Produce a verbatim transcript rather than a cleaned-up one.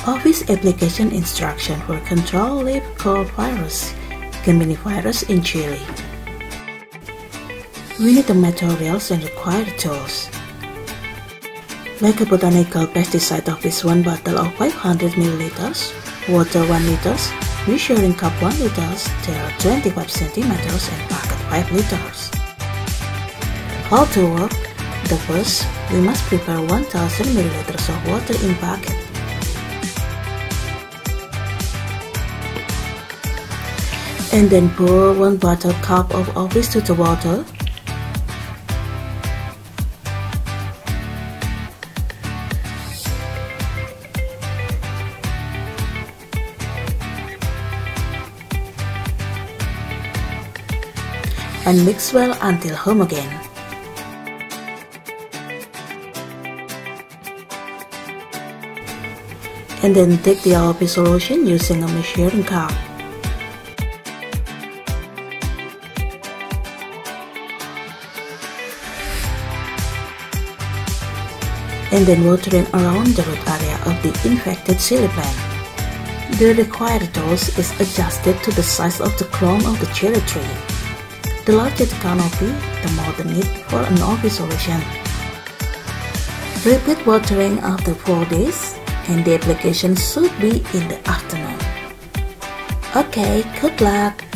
Office application instruction for control leaf curl virus, Geminivirus in chili. We need the materials and required tools. Make a botanical pesticide office one bottle of five hundred milliliters, water one liter, measuring cup one liter, tail twenty-five centimeters and bucket five liters. How to work? The first, we must prepare one thousand milliliters of water in bucket. And then pour one quarter cup of office to the water. And mix well until homogeneous. And then take the office solution using a measuring cup. And then watering around the root area of the infected chili plant. The required dose is adjusted to the size of the crown of the chili tree. The larger the canopy, the more the need for an office solution. Repeat watering after four days, and the application should be in the afternoon. Okay, good luck!